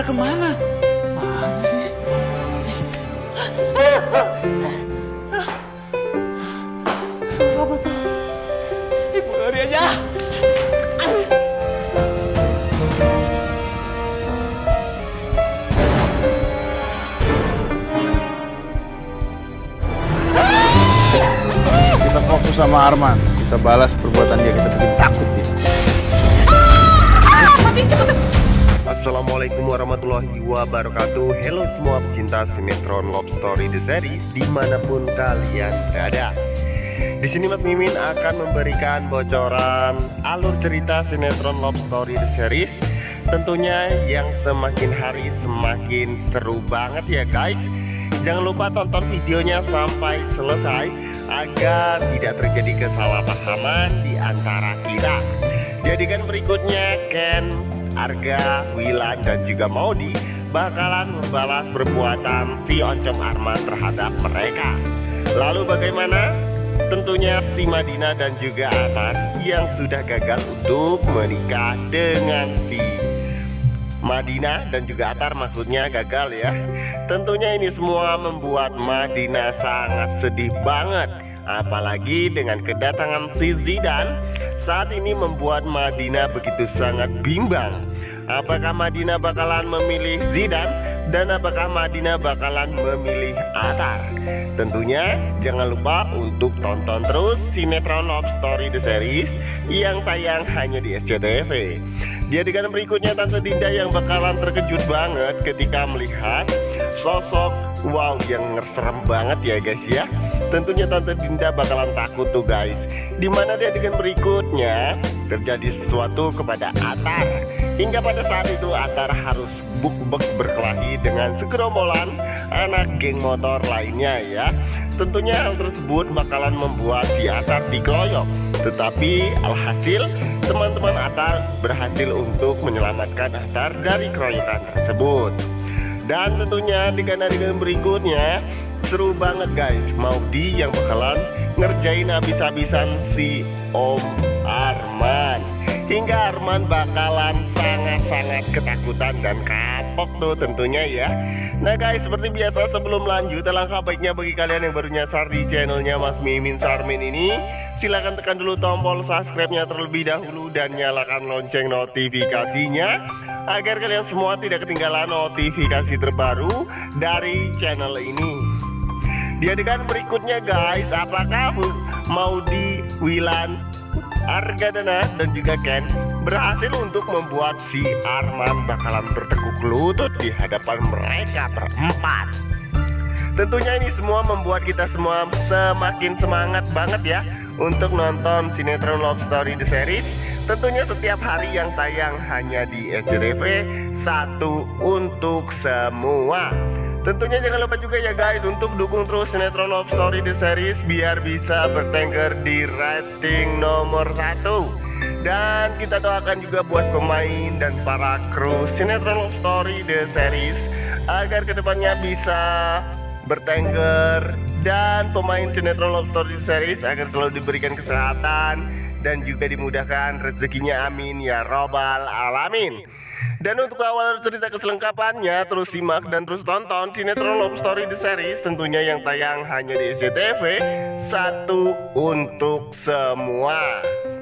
kemana? Mana sih? Suara apa tuh? Ibu lari aja. Kita fokus sama Arman. Kita balas perbuatan dia, kita bikin takut dia. Assalamualaikum warahmatullahi wabarakatuh. Halo semua pecinta sinetron Love Story The Series dimanapun kalian berada. Di sini Mas Mimin akan memberikan bocoran alur cerita sinetron Love Story The Series. Tentunya yang semakin hari semakin seru banget ya guys. Jangan lupa tonton videonya sampai selesai agar tidak terjadi kesalahpahaman di antara kita. Jadikan berikutnya Ken, Arga, Wilan, dan juga Maudi bakalan membalas perbuatan si Oncom Arman terhadap mereka. Lalu bagaimana? Tentunya si Madinah dan juga Atar yang sudah gagal untuk menikah dengan si Madinah dan juga Atar, maksudnya gagal ya. Tentunya ini semua membuat Madinah sangat sedih banget. Apalagi dengan kedatangan si Zidan saat ini membuat Madinah begitu sangat bimbang. Apakah Madinah bakalan memilih Zidan dan apakah Madinah bakalan memilih Atar? Tentunya jangan lupa untuk tonton terus sinetron Love Story The Series yang tayang hanya di SCTV. Di adegan berikutnya Tante Dinda yang bakalan terkejut banget ketika melihat sosok wow yang serem banget ya guys ya. Tentunya Tante Dinda bakalan takut tuh guys. Dimana di adegan berikutnya terjadi sesuatu kepada Atar. Hingga pada saat itu Atar harus buk-bek berkelahi dengan segerombolan anak geng motor lainnya ya. Tentunya hal tersebut bakalan membuat si Atar dikeroyok. Tetapi alhasil teman-teman Atar berhasil untuk menyelamatkan Atar dari keroyokan tersebut. Dan tentunya di adegan berikutnya seru banget guys. Maudi yang bakalan ngerjain habis-habisan si Om Arman. Hingga Arman bakalan sangat-sangat ketakutan dan kapok tuh tentunya ya. Nah guys, seperti biasa sebelum lanjut, alangkah baiknya bagi kalian yang baru nyasar di channelnya Mas Mimin Sarmin ini, silahkan tekan dulu tombol subscribe-nya terlebih dahulu dan nyalakan lonceng notifikasinya agar kalian semua tidak ketinggalan notifikasi terbaru dari channel ini. Di adegan berikutnya guys, apakah Maudi, Wilan, Arga dan juga Ken berhasil untuk membuat si Arman bakalan bertekuk lutut di hadapan mereka berempat? Tentunya ini semua membuat kita semua semakin semangat banget ya untuk nonton sinetron Love Story The Series. Tentunya setiap hari yang tayang hanya di SCTV, satu untuk semua. Tentunya jangan lupa juga ya guys untuk dukung terus sinetron Love Story The Series biar bisa bertengger di rating nomor 1. Dan kita doakan juga buat pemain dan para kru sinetron Love Story The Series agar kedepannya bisa bertengger, dan pemain sinetron Love Story The Series agar selalu diberikan kesehatan dan juga dimudahkan rezekinya, amin ya robbal alamin. Dan untuk awal cerita keselengkapannya, terus simak dan terus tonton sinetron Love Story The Series tentunya yang tayang hanya di SCTV, satu untuk semua.